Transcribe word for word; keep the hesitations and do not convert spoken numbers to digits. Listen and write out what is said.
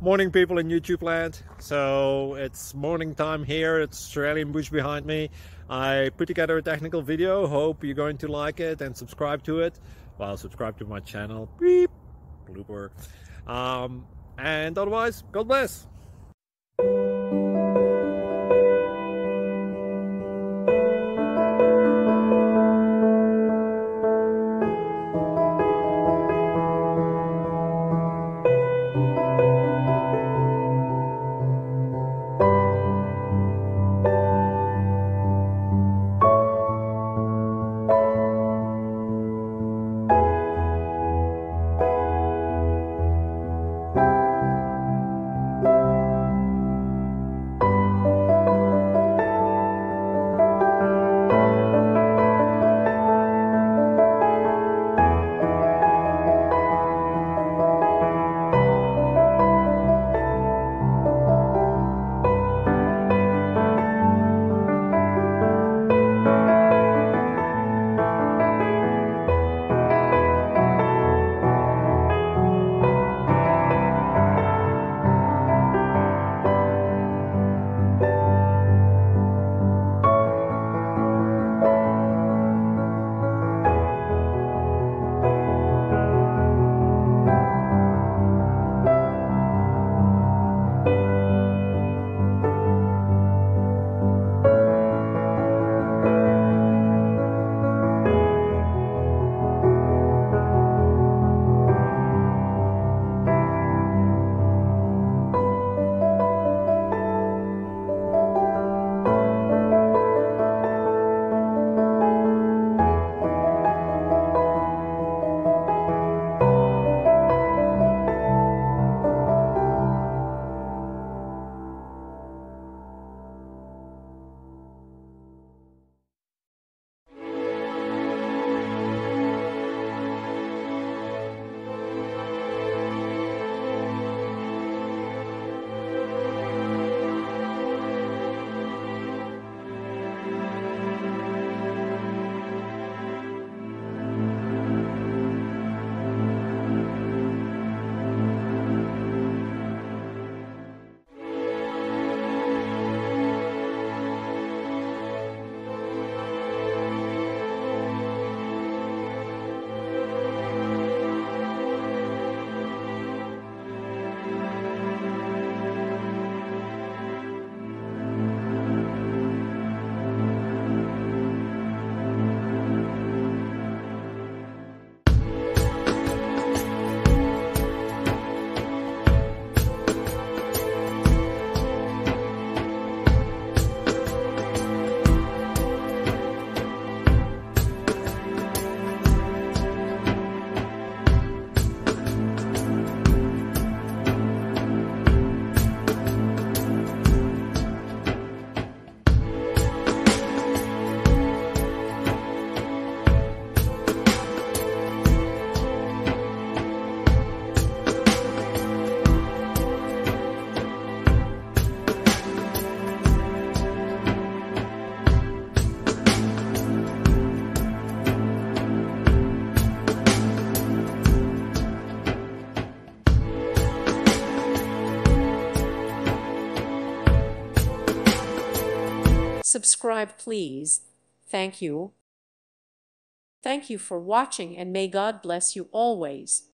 Morning, people in YouTube land. So it's morning time here. It's Australian bush behind me. I put together a technical video. Hope you're going to like it and subscribe to it. Well, subscribe to my channel. Beep. Blooper. Um, and otherwise, God bless. Subscribe, please. Thank you. Thank you for watching, and may God bless you always.